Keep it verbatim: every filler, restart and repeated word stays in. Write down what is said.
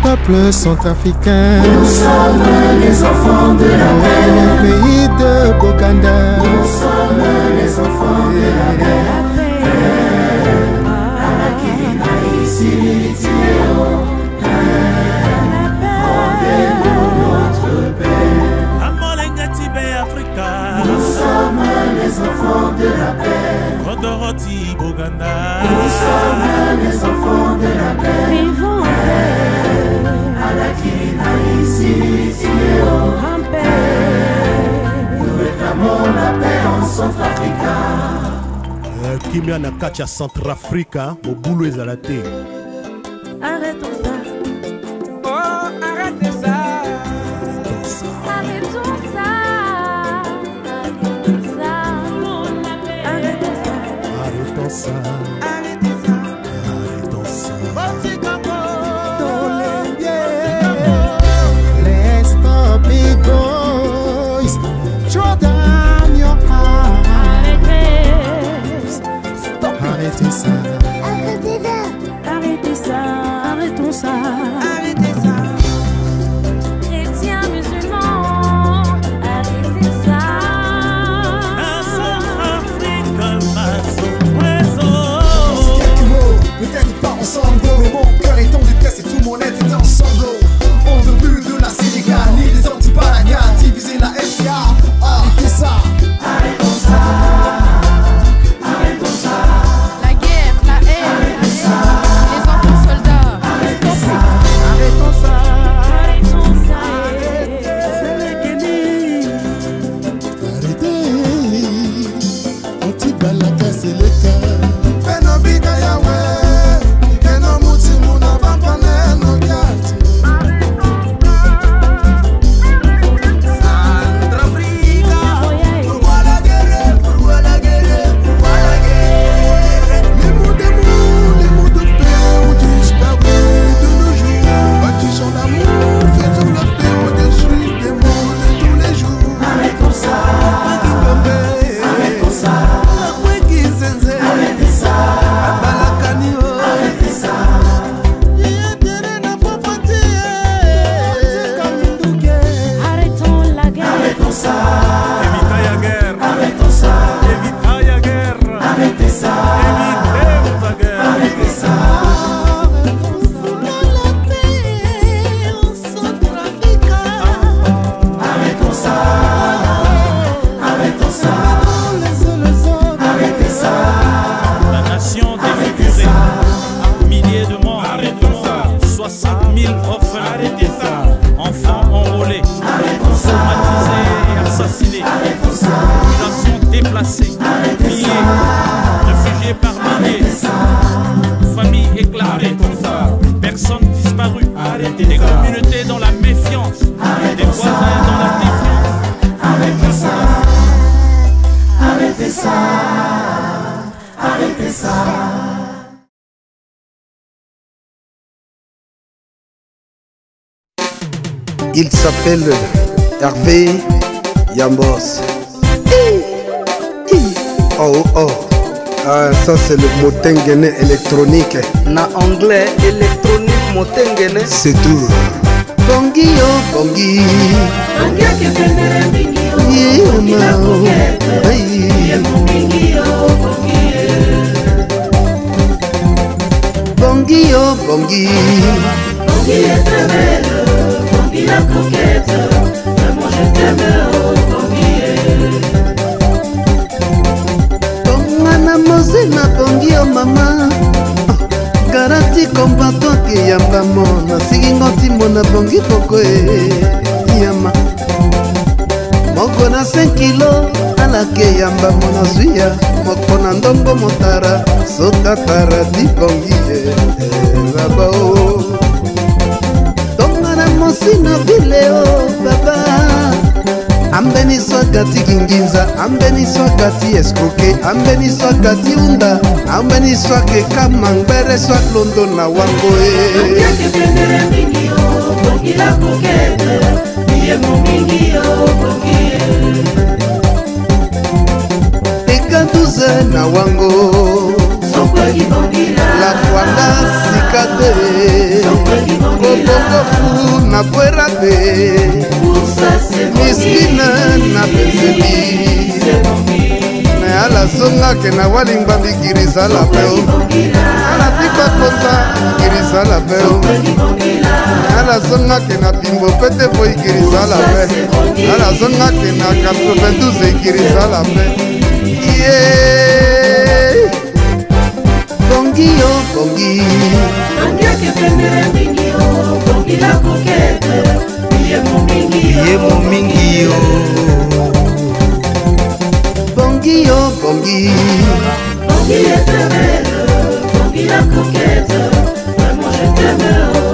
peuple centrafricain. Nous sommes les enfants de la paix. Le pays de Boganda. Nous sommes les enfants de la paix. Alakina ici, Tiéo. Rendez-nous notre paix. Amolenga Tibé Africa. Nous sommes les enfants de la paix. Rodoroti Boganda. Nous sommes les enfants de la paix. Vivons en paix. Alakina ici, Tiéo. En paix. Nous réclamons la paix en Centrafrique. Kimia na kacha Centrafrica, Mobulu ezalate. Arrêtons ça. Oh, arrêtez ça. Arrêtons ça. Arrêtons ça. Arrêtons ça. Arrêtons ça. Arrêtez ça. Arrêtons ça. Let's stop it, boys. Throw down your arms. Arrêtez ça. Arrêtez ça. Arrêtons ça. Arrêtez ça. Chrétiens, musulmans, arrêtez ça. Un Centrafrique, ma son Quelques mots, peut-être pas ensemble. Mon cœur est en détresse et tout mon être est en sanglots. On veut plus de la Sénégal, ni des anti-Balaga, diviser la F C A. Arrêtez ça. Arrêtons ça. Arrêtons ça. La guerre, la haine, les enfants soldats. Arrêtez ça. Arrêtons ça. Arrêtons ça. Arrêtez. Anti-Balaka, c'est le cas. Fenobika Yahweh, Keno Mutimu na Bampane no Gati. Centrafrica, pourquoi la guerre, pourquoi la guerre, pourquoi la guerre? Les mots d'amour, les mots de paix ont disparu de nos jours. Bâtissons l'amour, faisons la paix au-dessus des mots de tous les jours. Arrêtons ça. Arrêtons ça. Arrêtez ça. Arrêtez ça. Arrêtons la guerre. Arrêtons ça. Évitez la guerre. Arrêtons ça. Évitez la guerre. Arrêtez ça. Évitez la guerre. Arrêtez ça. Arrêtons ça. Arrêtons ça. Arrêtez ça. La nation défigurée. Milliers de morts. soixante mille orphelins. Arrêtez ça. Enfants enrôlés. Arrêtons ça. Traumatisés et assassinés. Arrêtons ça. Populations déplacées. Milliers. Réfugiés par milliers. Familles éclatées. Personnes disparues. Des communautés dans la méfiance. Des voisins dans la défiance. Arrêtez ça. Arrêtez ça. Arrêtez ça. Il s'appelle Hervé Yambos. Oh oh. Ah, ça c'est le motengene électronique. Na anglais électronique motengene. C'est tout. Bongi oh bongi. Yeah, mao. Aïe. Bongi oh bongi. Bongi est très belle. Bongi la coquette. Moi je t'aime oh Bongi. Bongana mozena bongi oh mama. Garanti combattant ki yamba mona. Sigi ngoti mona bongi poko e. Yama. Moko na cinq kilos. Alake yamba mona suya. Moko na ndongo motara. Soka tara di bongi e. Baba o. Tongana mosi na vile o baba. Ambeni swakati kinginza, ambeni swakati escroqué, ambeni swakati unda, ambeni swake kamangbere swak londo na wango e. Bongi kependere mingi o, bongi la coquette, iye mo mingi o, bongi e. Eka douze na wango, Sokwe ki bongi la, la kwanda sika. natika te kobokofu na bwera te miskine na pezeli me ala zongake na walingba bikirisala peo ala tika kota ikirisala peo ala zongake na bimbo pete po ikirisala pe ala zongake na quatre-vingt-douze ikirisala pe yeah. Bongi yo bongi bongi akepemere mingi yo bongi la kokete iye mo mingi yo iye mo mingi yo bongi yo bongi bongi éternel bongi la coquette vraiment je t'aime